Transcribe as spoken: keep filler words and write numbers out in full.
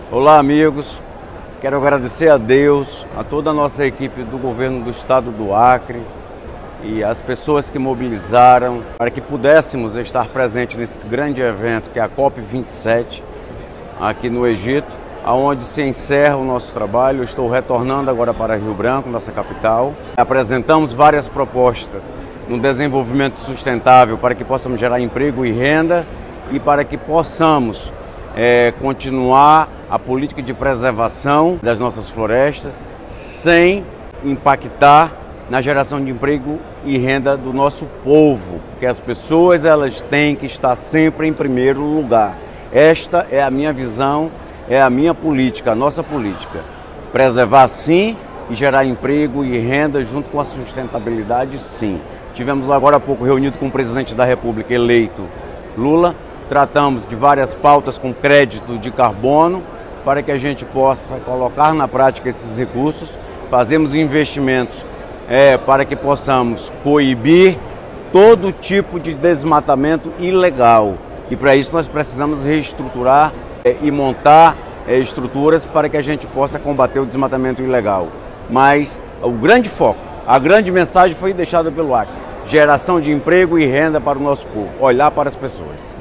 Olá, amigos. Quero agradecer a Deus, a toda a nossa equipe do governo do estado do Acre e as pessoas que mobilizaram para que pudéssemos estar presentes nesse grande evento que é a COP vinte e sete aqui no Egito, aonde se encerra o nosso trabalho. Eu estou retornando agora para Rio Branco, nossa capital. Apresentamos várias propostas no desenvolvimento sustentável para que possamos gerar emprego e renda e para que possamos é, continuar a política de preservação das nossas florestas sem impactar na geração de emprego e renda do nosso povo, porque as pessoas elas têm que estar sempre em primeiro lugar. Esta é a minha visão, é a minha política, a nossa política. Preservar sim e gerar emprego e renda junto com a sustentabilidade sim. Tivemos agora há pouco reunido com o presidente da República eleito, Lula. Tratamos de várias pautas com crédito de carbono para que a gente possa colocar na prática esses recursos. Fazemos investimentos é, para que possamos coibir todo tipo de desmatamento ilegal. E para isso nós precisamos reestruturar é, e montar é, estruturas para que a gente possa combater o desmatamento ilegal. Mas o grande foco, a grande mensagem foi deixada pelo Acre: geração de emprego e renda para o nosso povo, olhar para as pessoas.